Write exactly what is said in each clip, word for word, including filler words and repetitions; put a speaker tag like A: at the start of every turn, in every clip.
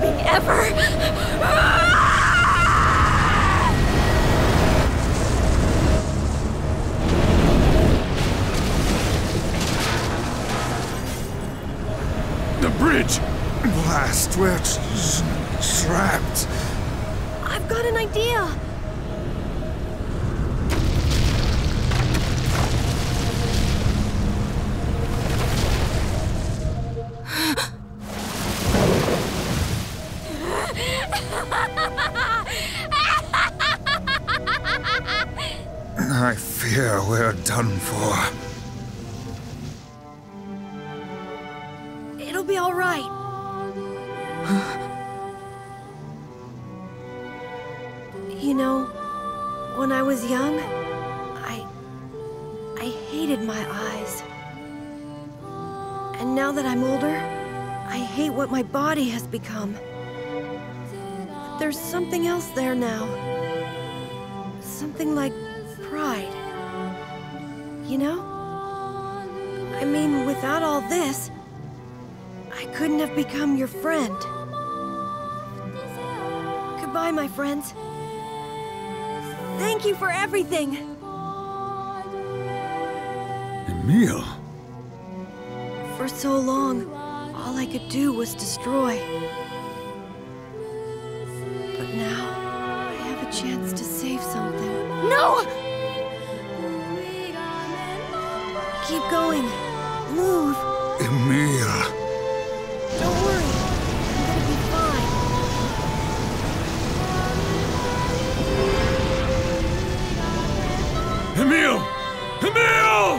A: sobbing ever.
B: The bridge!
C: Blast, we're trapped.
A: I've got an idea.
C: I fear we're done for.
A: It'll be all right. You know, when I was young, I... I hated my eyes. And now that I'm older, I hate what my body has become. But there's something else there now. Something like pride. You know? I mean, without all this, I couldn't have become your friend. Goodbye, my friends. Thank you for everything!
B: Emil!
A: For so long, all I could do was destroy. But now, I have a chance to save something. No! Keep going. Move.
C: Emil.
A: Don't worry. I'm gonna be fine.
B: Emil! Emil!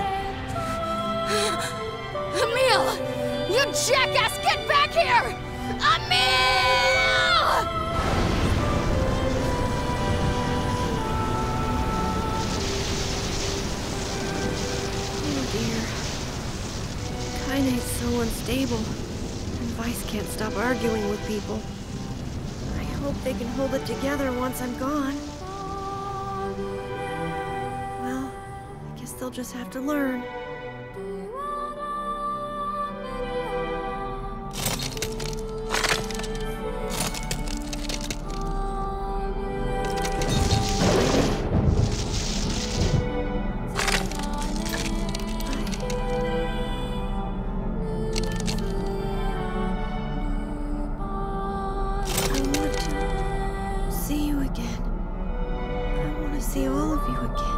A: Emil! You jackass, get back here! Emil! Oh dear. Kinate's so unstable. And Vice can't stop arguing with people. I hope they can hold it together once I'm gone. Well, I guess they'll just have to learn. See all of you again.